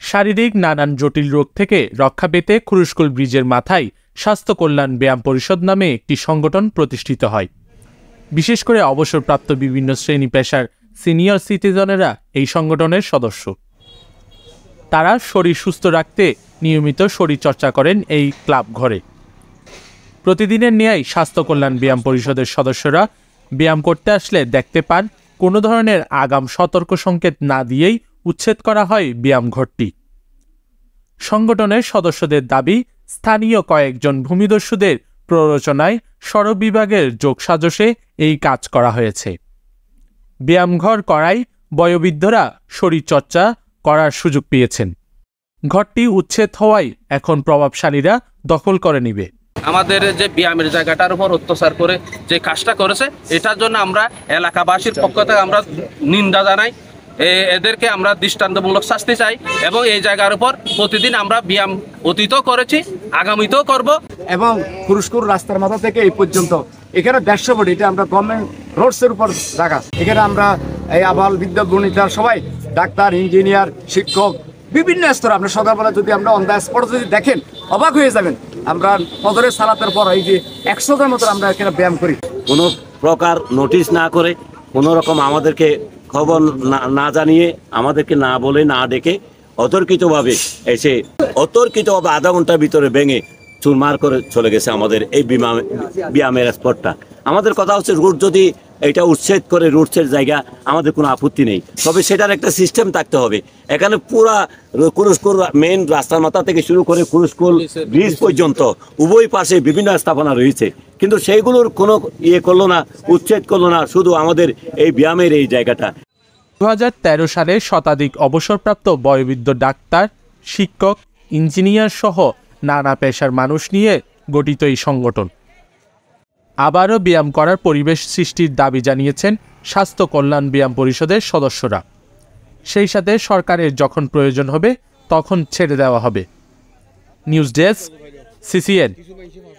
শারীরিক নানান জটিল রোগ থেকে রক্ষা পেতে খুরুশকুল ব্রিজের মাথায় স্বাস্থ্য কল্যাণ ব্যায়াম পরিষদ নামে একটি সংগঠন প্রতিষ্ঠিত হয়। বিশেষ করে অবসরপ্রাপ্ত বিভিন্ন শ্রেণী পেশার সিনিয়র সিটিজেনেরা এই সংগঠনের সদস্য। তারা শরীর সুস্থ রাখতে নিয়মিত শরীরচর্চা করেন এই ক্লাব ঘরে। প্রতিদিনের ন্যায় স্বাস্থ্য কল্যাণ ব্যায়াম পরিষদের সদস্যরা ব্যায়াম করতে আসলে দেখতে পান কোনো ধরনের আগাম সতর্ক সংকেত না দিয়েই উচ্ছেদ করা হয় ব্যায়াম ঘরটি। সংগঠনের সদস্যদের দাবি, স্থানীয় কয়েকজন ভূমিদস্যুদের প্ররোচনায় সড়ক বিভাগের যোগসাজশে এই কাজ করা হয়েছে। ব্যায়ামঘর করায় বয়োবৃদ্ধরা শরীরচর্চা করার সুযোগ পেয়েছেন। ঘরটি উচ্ছেদ হওয়ায় এখন প্রভাবশালীরা দখল করে নিবে। আমাদের যে ব্যায়ামের জায়গাটার উপর অত্যাচার করে যে কাজটা করেছে, এটার জন্য আমরা এলাকাবাসীর পক্ষ থেকে আমরা নিন্দা জানাই। এদেরকে আমরা দৃষ্টান্তমূলক শাস্তি চাই এবং এই জায়গার উপর প্রতিদিন আমরা ব্যায়াম অতীতও করেছি, আগামীতেও করব। এবং খুরুশকুল রাস্তার মাথা থেকে এই পর্যন্ত এখানে 150 ফুট, এটা আমরা গভর্নমেন্ট রোডসের উপর রাখা। এখানে আমরা এই আবাল বিদ্যা গুণিতার সবাই, ডাক্তার, ইঞ্জিনিয়ার, শিক্ষক, বিভিন্ন স্তর। আপনার সকালবেলা যদি আমরা অন দ্য স্পট যদি দেখেন অবাক হয়ে যাবেন। আমরা ফজরের সালাতের পর এই যে 100টার মতো আমরা এখানে ব্যায়াম করি। কোনো প্রকার নোটিশ না করে, কোনো রকম আমাদেরকে খবর না জানিয়ে, আমাদেরকে না বলে না ডেকে অতর্কিতভাবে এসে অতর্কিতভাবে আধা ঘন্টার ভিতরে ভেঙে চুরমার করে চলে গেছে আমাদের এই ব্যায়ামের স্পটটা। আমাদের কথা হচ্ছে রুট যদি এটা উচ্ছেদ করে রুটসের জায়গা, আমাদের কোনো আপত্তি নেই, তবে সেটার একটা সিস্টেম থাকতে হবে। এখানে পুরা খুরুশকুল মেইন রাস্তার মাথা থেকে শুরু করে খুরুশকুল ব্রিজ পর্যন্ত উভয় পাশে বিভিন্ন স্থাপনা রয়েছে, কিন্তু সেইগুলোর কোনো করলো না, উচ্ছেদ করলো না, শুধু আমাদের এই ব্যায়ামের এই জায়গাটা। 2013 সালে শতাধিক অবসরপ্রাপ্ত বয়োবৃদ্ধ ডাক্তার, শিক্ষক, ইঞ্জিনিয়ার সহ নানা পেশার মানুষ নিয়ে গঠিত এই সংগঠন। আবারও ব্যায়াম করার পরিবেশ সৃষ্টির দাবি জানিয়েছেন স্বাস্থ্য কল্যাণ ব্যায়াম পরিষদের সদস্যরা। সেই সাথে সরকারের যখন প্রয়োজন হবে তখন ছেড়ে দেওয়া হবে। News desk, CCN।